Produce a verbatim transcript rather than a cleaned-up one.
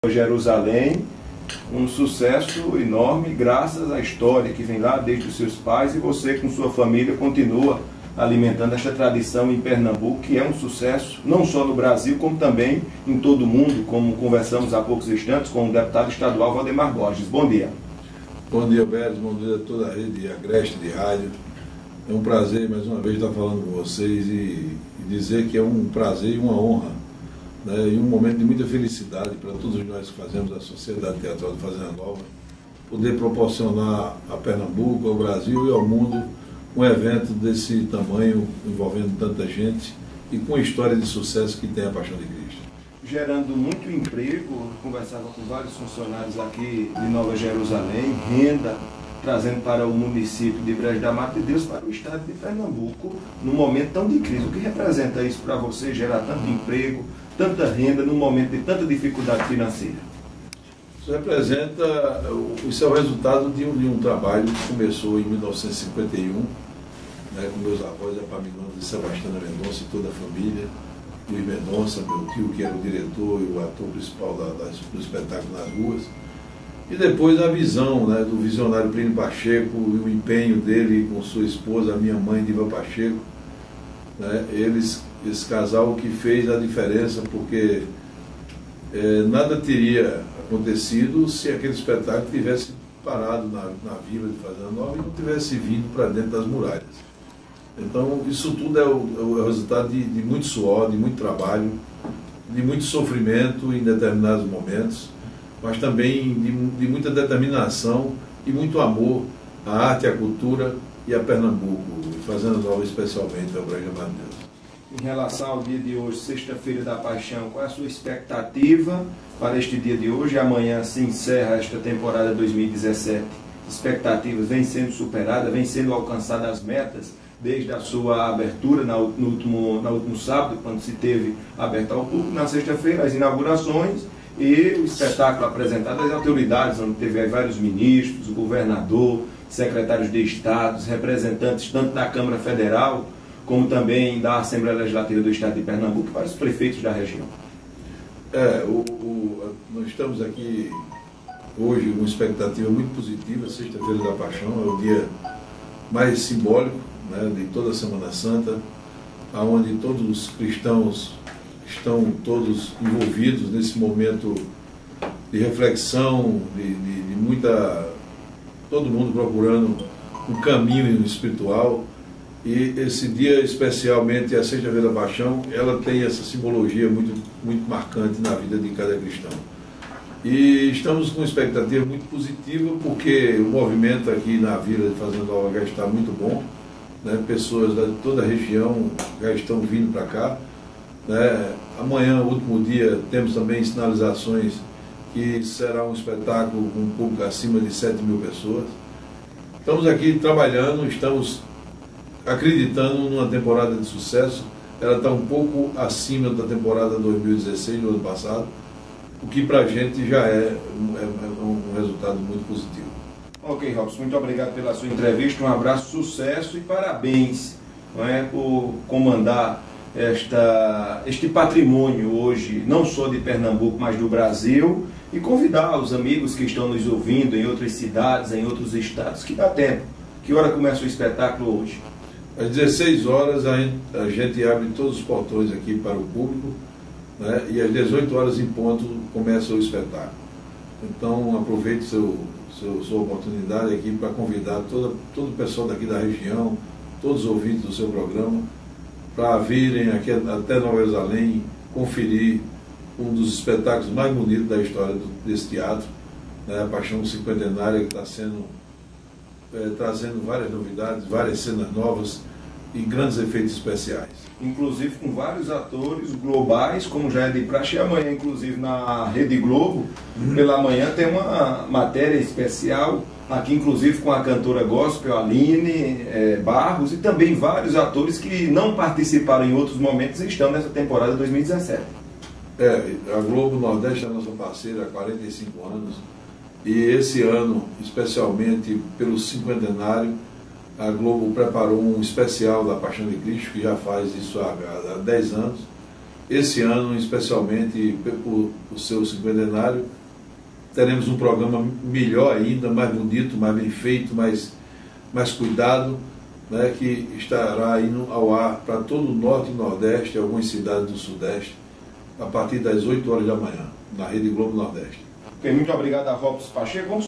Jerusalém, um sucesso enorme graças à história que vem lá desde os seus pais, e você com sua família continua alimentando esta tradição em Pernambuco, que é um sucesso não só no Brasil, como também em todo o mundo, como conversamos há poucos instantes com o deputado estadual Valdemar Borges. Bom dia. Bom dia, Beres, bom dia a toda a rede Agreste de rádio. É um prazer mais uma vez estar falando com vocês e, e dizer que é um prazer e uma honra, né, e um momento de muita felicidade para todos nós que fazemos a Sociedade Teatral de Fazenda Nova, poder proporcionar a Pernambuco, ao Brasil e ao mundo um evento desse tamanho, envolvendo tanta gente e com a história de sucesso que tem a Paixão de Cristo. Gerando muito emprego, conversava com vários funcionários aqui de Nova Jerusalém, renda, trazendo para o município de Brejo da Mata de Deus, para o estado de Pernambuco, num momento tão de crise. O que representa isso para você, gerar tanto emprego, tanta renda, num momento de tanta dificuldade financeira? Isso representa, isso é o resultado de um, de um trabalho que começou em mil novecentos e cinquenta e um, né, com meus avós, Epaminondas e Sebastiana Mendonça e toda a família, Luiz Mendonça, meu tio, que era o diretor e o ator principal da, da, do espetáculo nas ruas. E depois a visão, né, do visionário Plínio Pacheco e o empenho dele com sua esposa, a minha mãe, Diva Pacheco, né, eles, esse casal que fez a diferença, porque é, nada teria acontecido se aquele espetáculo tivesse parado na, na vila de Fazenda Nova e não tivesse vindo para dentro das muralhas. Então, isso tudo é o, é o resultado de, de muito suor, de muito trabalho, de muito sofrimento em determinados momentos, mas também de, de muita determinação e muito amor à arte, à cultura e a Pernambuco, Fazenda Nova especialmente, ao Brejo da Deus. Em relação ao dia de hoje, Sexta-feira da Paixão, qual é a sua expectativa para este dia de hoje? Amanhã se encerra esta temporada dois mil e dezessete. Expectativas vêm sendo superadas, vêm sendo alcançadas as metas desde a sua abertura no último, no último sábado, quando se teve aberto ao público. Na sexta-feira, as inaugurações e o espetáculo apresentado às autoridades, onde teve vários ministros, o governador, secretários de Estado, representantes tanto da Câmara Federal como também da Assembleia Legislativa do Estado de Pernambuco, e vários prefeitos da região. É, o, o, nós estamos aqui hoje com uma expectativa muito positiva. Sexta-feira da Paixão é o dia mais simbólico, né, de toda a Semana Santa, onde todos os cristãos estão todos envolvidos nesse momento de reflexão, de, de, de muita... todo mundo procurando um caminho espiritual. E esse dia, especialmente a Sexta-feira da Paixão, ela tem essa simbologia muito, muito marcante na vida de cada cristão. E estamos com uma expectativa muito positiva, porque o movimento aqui na Vila de Fazenda Nova já está muito bom, né? Pessoas de toda a região já estão vindo para cá, né? Amanhã, último dia, temos também sinalizações que será um espetáculo com um público acima de sete mil pessoas. Estamos aqui trabalhando, estamos acreditando numa temporada de sucesso. Ela está um pouco acima da temporada dois mil e dezesseis, do ano passado, o que para a gente já é um, é um resultado muito positivo. Ok, Robson, muito obrigado pela sua entrevista, um abraço, sucesso e parabéns, não é, por comandar esta, este patrimônio hoje, não só de Pernambuco, mas do Brasil, e convidar os amigos que estão nos ouvindo em outras cidades, em outros estados, que dá tempo. Que hora começa o espetáculo hoje? Às dezesseis horas a gente, a gente abre todos os portões aqui para o público, né, e às dezoito horas em ponto começa o espetáculo. Então aproveite seu, seu, sua oportunidade aqui para convidar toda, todo o pessoal daqui da região, todos os ouvintes do seu programa, para virem aqui até Nova Jerusalém conferir um dos espetáculos mais bonitos da história do, desse teatro, né, a Paixão Cinquentenária, que está sendo... É, trazendo várias novidades, várias cenas novas e grandes efeitos especiais. Inclusive com vários atores globais, como já é de praxe. E amanhã, inclusive, na Rede Globo, uhum. pela manhã tem uma matéria especial, aqui inclusive com a cantora gospel, Aline é, Barros, e também vários atores que não participaram em outros momentos e estão nessa temporada dois mil e dezessete. É, a Globo Nordeste é a nossa parceira há quarenta e cinco anos. E esse ano, especialmente pelo cinquentenário, a Globo preparou um especial da Paixão de Cristo, que já faz isso há, há dez anos, esse ano, especialmente por, por seu cinquentenário, teremos um programa melhor ainda, mais bonito, mais bem feito, mais, mais cuidado, né, que estará indo ao ar para todo o Norte e Nordeste, algumas cidades do Sudeste, a partir das oito horas da manhã, na Rede Globo Nordeste. Muito obrigado a Robson Pacheco. Vamos